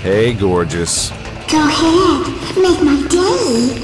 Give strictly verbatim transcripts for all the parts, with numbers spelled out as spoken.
Hey, gorgeous. Go ahead, make my day.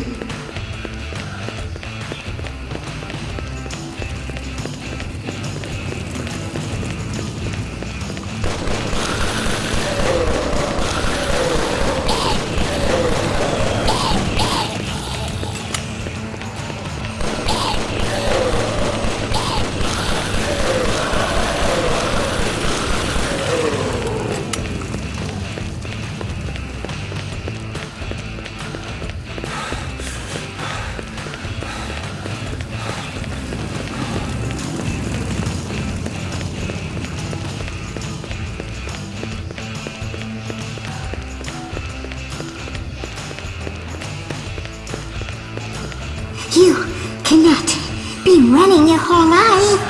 You cannot be running your whole life.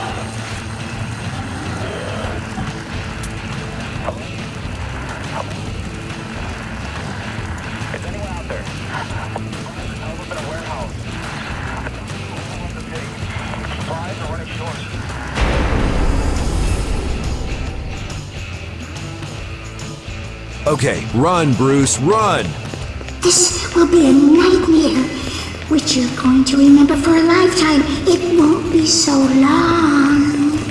Is anyone out there? I was in a warehouse. Supplies are running short. Okay, run, Bruce, run! This will be a nightmare, which you're going to remember for a lifetime. It won't be so long.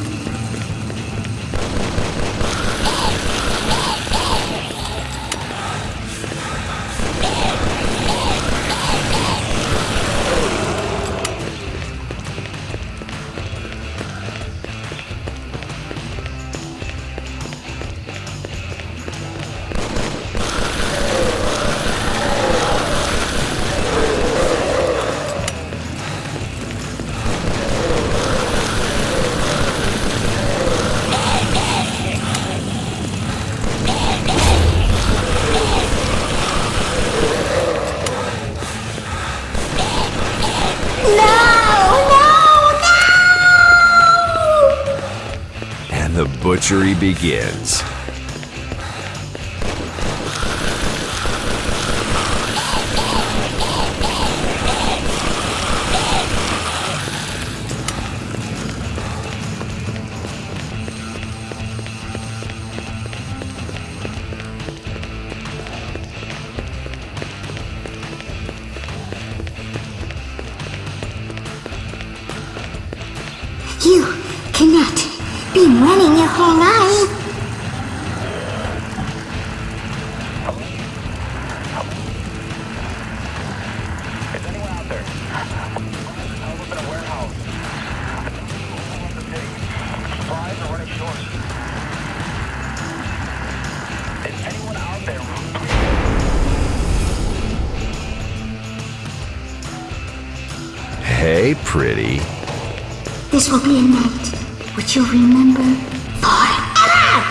The butchery begins. You cannot be running your whole life. Is anyone out there? I was in a warehouse. Supplies are running short. Is anyone out there? Hey, pretty. This will be a night which you'll remember forever!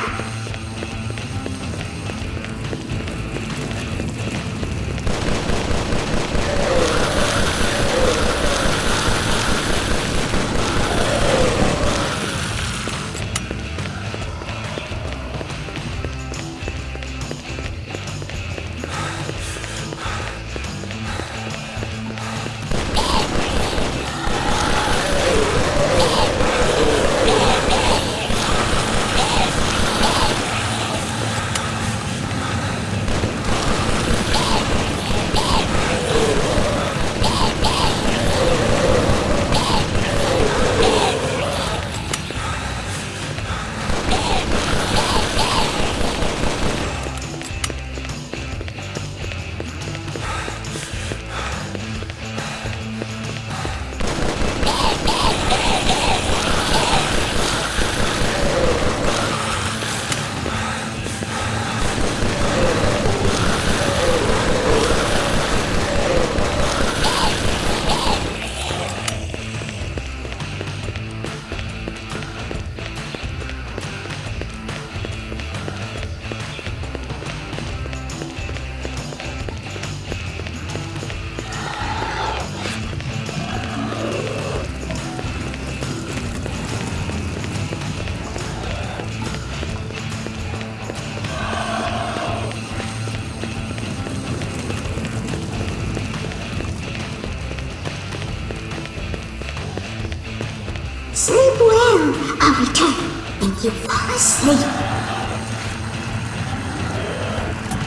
Sleep well. I'll return and you fall asleep.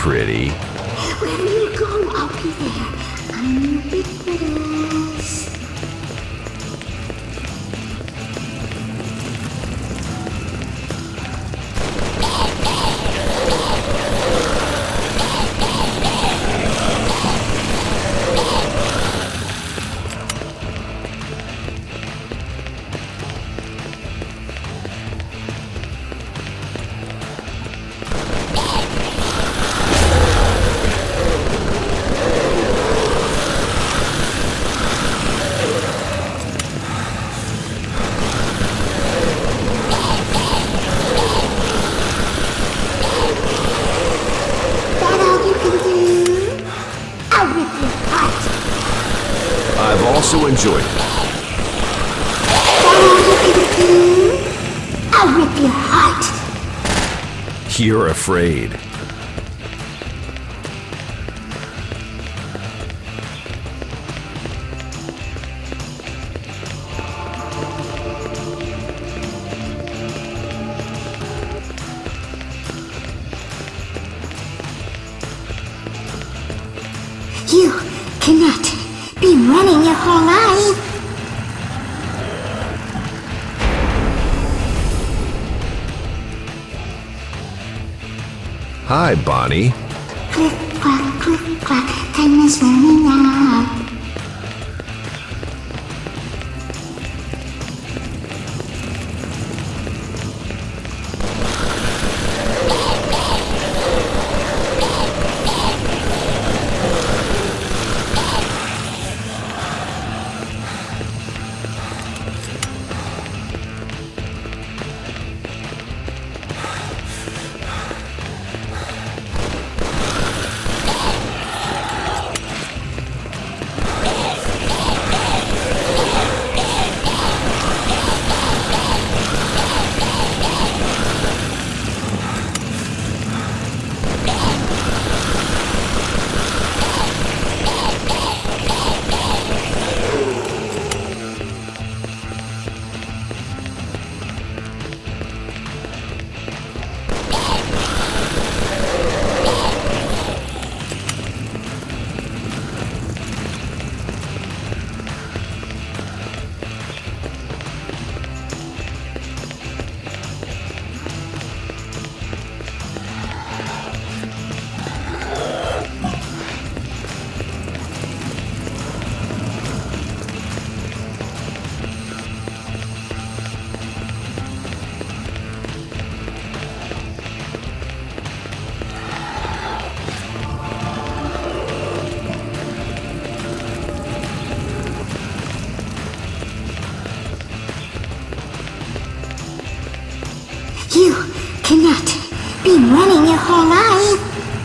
pretty. Wherever you go, I'll be there. I'm ubiquitous. I've also enjoyed it. I'll rip your heart. You're afraid. You cannot be running your whole life. Hi, Bonnie. Click, clack, click, clack, time is running out. You cannot be running your whole life.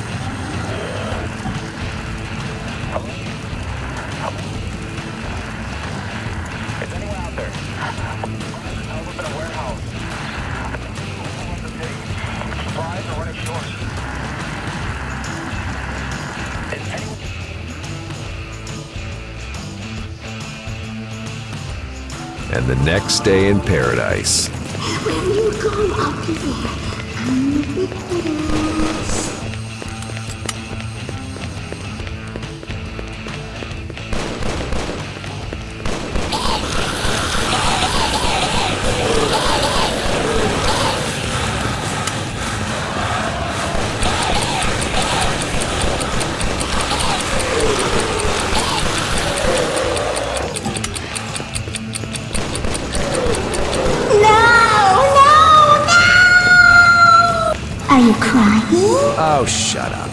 Is anyone out there? I was in a warehouse. Supplies are running short. Is anyone... And the next day in paradise. Wherever you go, I'll be there. I'm ubiquitous. Are you crying? Oh, shut up.